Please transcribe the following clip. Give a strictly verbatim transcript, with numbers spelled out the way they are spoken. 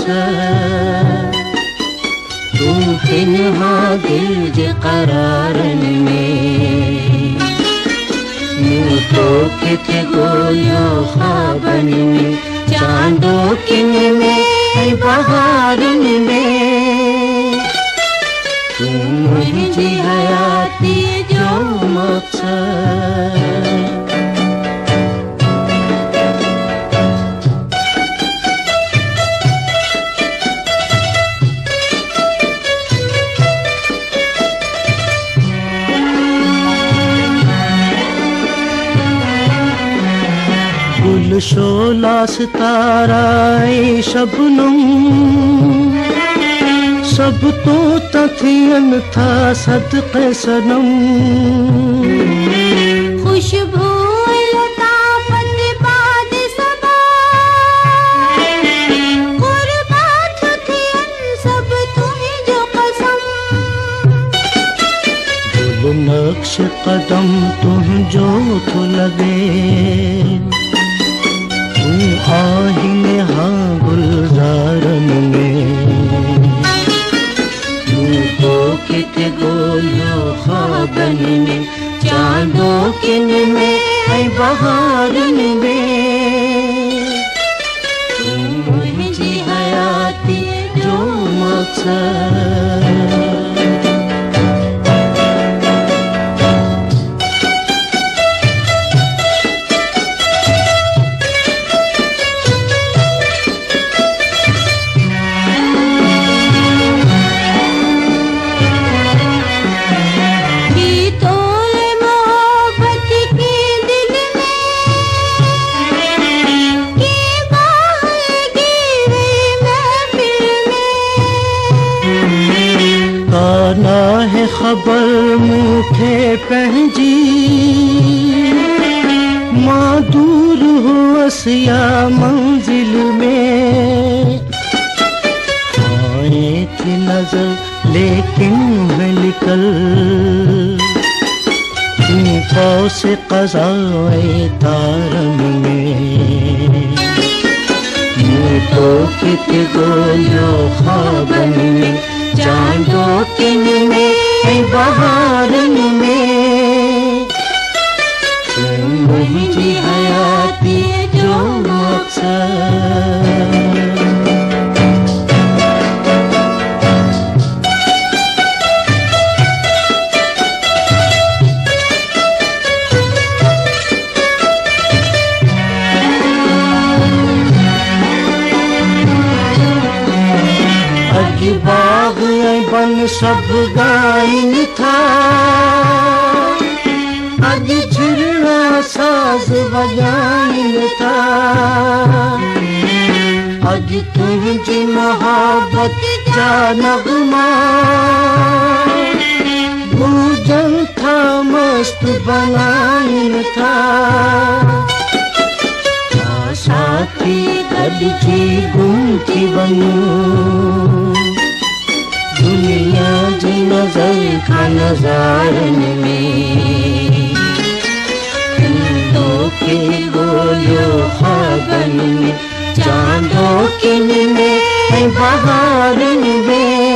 मकसद तू पिन्हा दिल जे करारन में मूं तो किथे ॻोल्हियो ख़्वाबन में चांदो किन में ऐं बहारन में तू मुंहिंजी हयाती जो मकसद गुल शोला सितारा ऐं शबनम सब तो तथियन था सदक़े सनम खुशबू लताफत बाद सबा कुर्बात थियन सब तुंहिंजो कसम गुल नक्श कदम तुंहिंजो थो लॻे तू आहिन हाँ गुलज़ारन में तू तो किथे ॻोल्हियो ख़्वाबन में चांदो किन में ऐं बहारन में तू मुंहिंजी हयाती जो मकसद ना है खबर मूंखे पंहिंजी मां दूर हुअसि या मंजिल में आए थी नजर लेकिन मैं निकल तू कौस क़ज़ाए तारन में मूं तो किथे ॻोल्हियो ख़्वाबन में चांदो किन में ऐं बहारन में तू मुंहिंजी हयाती जो मकसद बाग ऐं बन सब गाइन था अॼु झिरना साज़ वॼाइन था अॼु तुंहिंजी मोहब्बत जा नग़मा गूंजन था मस्त बनाइन था साथी गॾिजी गुम थी वञूं दुनिया जी नज़र खां नज़ारन में चांदो खे ॻोल्हियो ख़्वाबन में चांदो किन में ऐं बहारन में